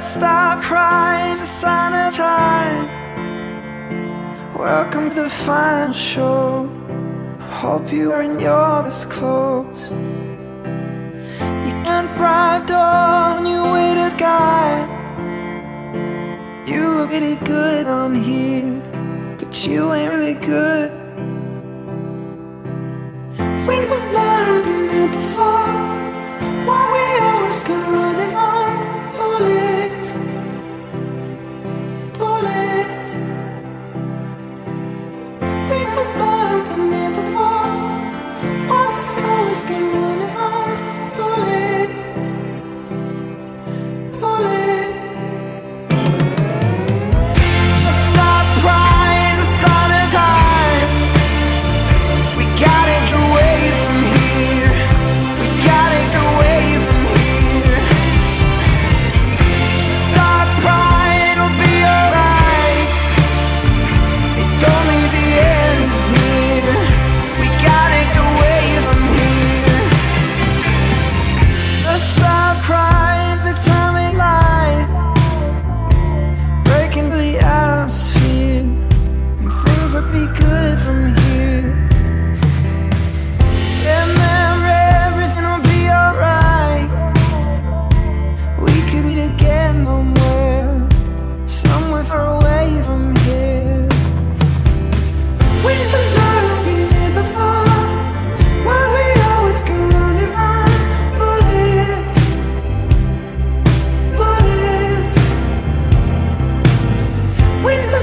stop crying, it's a sign of time. Welcome to the final show. I hope you are in your best clothes. You can't bribe door when you wait as guy. You look pretty good on here, but you ain't really good. We've learned been here before. Why we always come running on bullets, bullets. We've learned been here before. Why we always come running on bullets, bullets. So stop crying, the sign of times. We gotta get away from here. We gotta get away from here. So stop crying, it'll be alright. They told me the end is near. We gotta get away from here. Let's stop crying for the time ain't life. Breaking the atmosphere, and things will be good from here. Remember, everything will be alright. We could meet again somewhere, somewhere far away from here. We've learned been here before. Why we always come running on bullets, bullets. We've